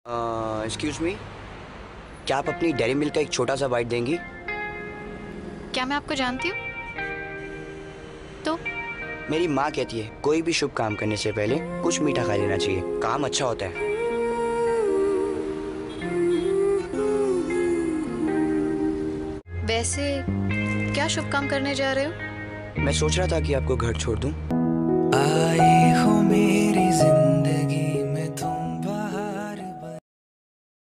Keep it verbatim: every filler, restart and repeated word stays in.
Excuse me, क्या आप अपनी डेयरी मिल्क का एक छोटा सा बाइट देंगी? क्या मैं आपको जानती हूँ? तो मेरी माँ कहती है कोई भी शुभ काम करने से पहले कुछ मीठा खा लेना चाहिए, काम अच्छा होता है। वैसे क्या शुभ काम करने जा रहे हो? मैं सोच रहा था कि आपको घर छोड़ दूं। आई हो मेरी